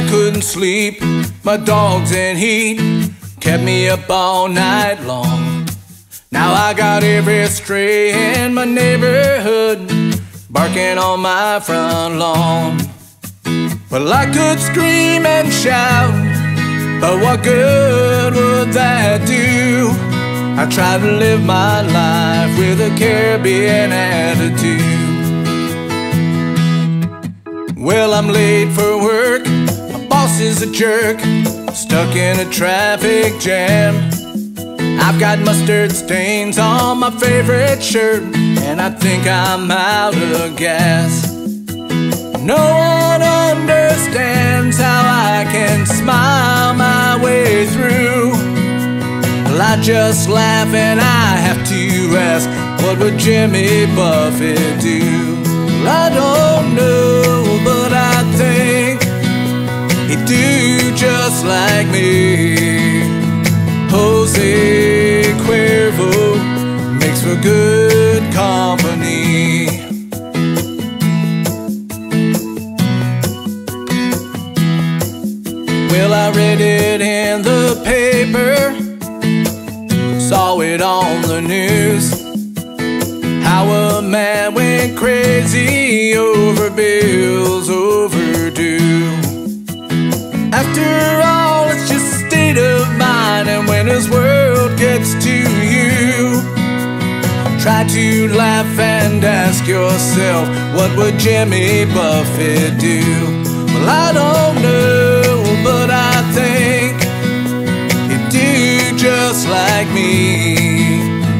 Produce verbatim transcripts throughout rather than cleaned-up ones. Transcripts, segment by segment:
couldn't sleep, my dogs in heat kept me up all night long. Now I got every stray in my neighborhood barking on my front lawn. Well, I could scream and shout, but what good would that do? I try to live my life with a Caribbean attitude. Well, I'm late for work, my boss is a jerk, stuck in a traffic jam. I've got mustard stains on my favorite shirt, and I think I'm out of gas. No one understands how I can smile my way through. Well, I just laugh and I have to ask, what would Jimmy Buffett do? Well, I don't know, but I think he'd do just like me. Jose Cuervo makes for good company. Well, I read it in the paper, saw it on the news, how a man went crazy over bills overdue. After all, it's just a state of mind, and when his world gets to you, try to laugh and ask yourself, what would Jimmy Buffett do? Well, I don't know, but I think he'd do just like me.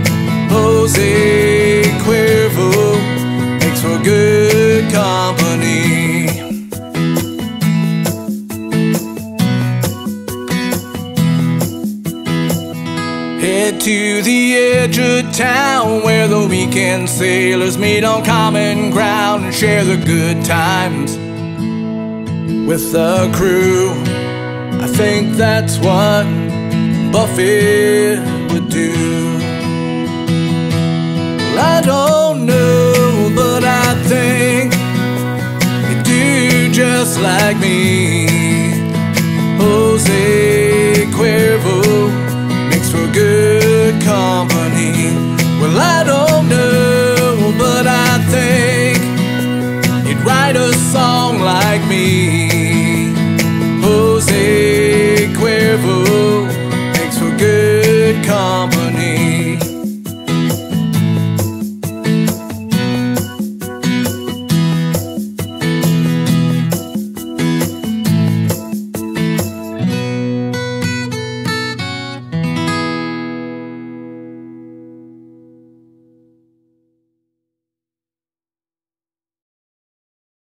Jose Cuervo makes for good company. Head to the edge of town where the weekend sailors meet on common ground and share the good times with the crew. I think that's what Buffett would do. Well, I don't know, but I think he'd do just like me. Jose Cuervo makes for good company.